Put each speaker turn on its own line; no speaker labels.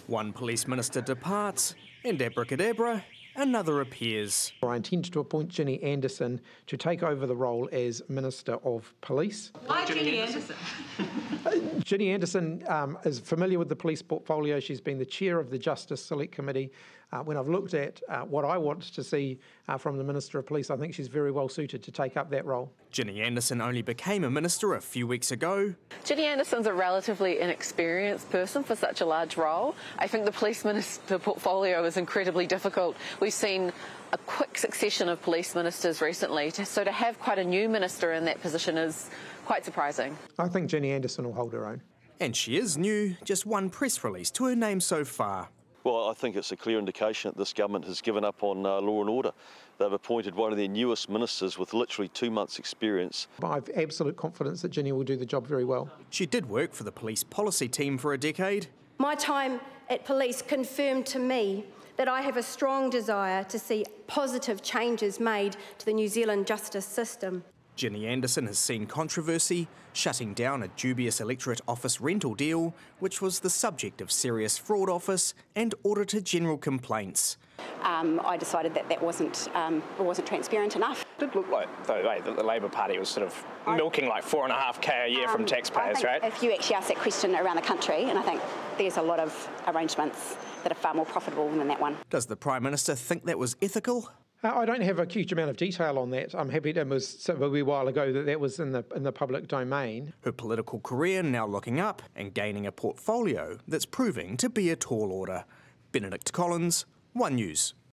One police minister departs, and abracadabra, another appears.
I intend to appoint Ginny Andersen to take over the role as Minister of Police.
Why Ginny Andersen?
Ginny Andersen is familiar with the police portfolio. She's been the chair of the Justice Select Committee. When I've looked at what I want to see from the Minister of Police, I think she's very well suited to take up that role.
Ginny Andersen only became a minister a few weeks ago.
Ginny Andersen's a relatively inexperienced person for such a large role. I think the police minister portfolio is incredibly difficult. We've seen a quick succession of police ministers recently, so to have quite a new minister in that position is quite surprising.
I think Ginny Andersen will hold her own.
And she is new, just one press release to her name so far.
Well, I think it's a clear indication that this government has given up on law and order. They've appointed one of their newest ministers with literally 2 months' experience.
I have absolute confidence that Ginny will do the job very well.
She did work for the police policy team for a decade.
My time at police confirmed to me that I have a strong desire to see positive changes made to the New Zealand justice system.
Ginny Andersen has seen controversy, shutting down a dubious electorate office rental deal, which was the subject of serious fraud office and Auditor General complaints.
I decided that wasn't transparent enough.
It did look like, though, the Labor Party was sort of milking like $4.5K a year from taxpayers, right?
If you actually ask that question around the country, and I think there's a lot of arrangements that are far more profitable than that one.
Does the Prime Minister think that was ethical?
I don't have a huge amount of detail on that. I'm happy it was a wee while ago that was in the public domain.
Her political career now looking up and gaining a portfolio that's proving to be a tall order. Benedict Collins, One News.